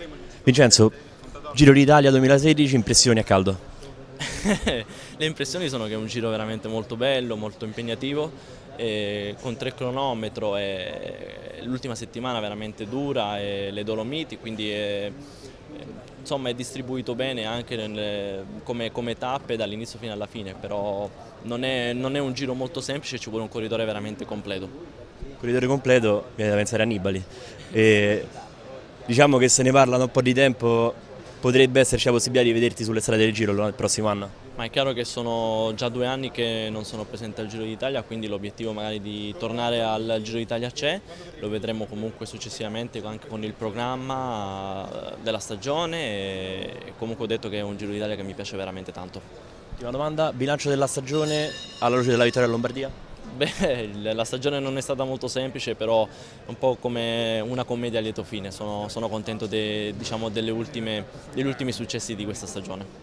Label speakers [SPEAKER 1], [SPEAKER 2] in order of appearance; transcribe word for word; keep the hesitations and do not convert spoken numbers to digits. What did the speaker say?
[SPEAKER 1] Vincenzo, Giro d'Italia duemilasedici, impressioni a caldo.
[SPEAKER 2] Le impressioni sono che è un giro veramente molto bello, molto impegnativo, e con tre cronometro e l'ultima settimana veramente dura e le Dolomiti, quindi è, insomma, è distribuito bene anche nelle, come, come tappe dall'inizio fino alla fine, però non è, non è un giro molto semplice, ci vuole un corridore veramente completo.
[SPEAKER 1] Corridore completo, viene da pensare a Nibali. E diciamo che se ne parla da un po' di tempo, potrebbe esserci la possibilità di vederti sulle strade del Giro il prossimo anno.
[SPEAKER 2] Ma è chiaro che sono già due anni che non sono presente al Giro d'Italia, quindi l'obiettivo magari di tornare al Giro d'Italia c'è, lo vedremo comunque successivamente anche con il programma della stagione e comunque ho detto che è un Giro d'Italia che mi piace veramente tanto.
[SPEAKER 1] Ultima domanda, bilancio della stagione alla luce della vittoria a Lombardia?
[SPEAKER 2] Beh, la stagione non è stata molto semplice, però è un po' come una commedia a lieto fine, sono, sono contento de, diciamo, delle ultime, degli ultimi successi di questa stagione.